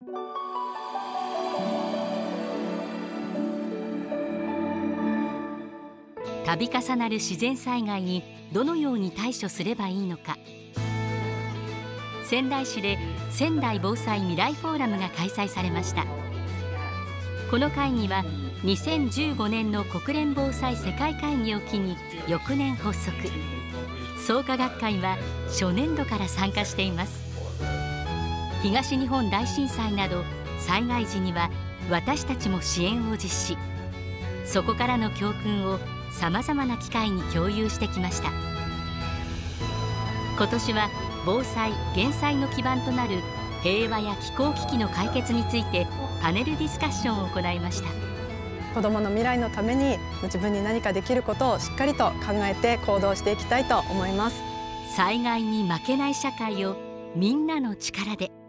度重なる自然災害にどのように対処すればいいのか。仙台市で仙台防災未来フォーラムが開催されました。この会議は2015年の国連防災世界会議を機に翌年発足。創価学会は初年度から参加しています。東日本大震災など災害時には私たちも支援を実施。そこからの教訓をさまざまな機会に共有してきました。今年は防災・減災の基盤となる平和や気候危機の解決についてパネルディスカッションを行いました。 子どもの未来のために自分に何かできることをしっかりと考えて行動していきたいと思います。 災害に負けない社会をみんなの力で。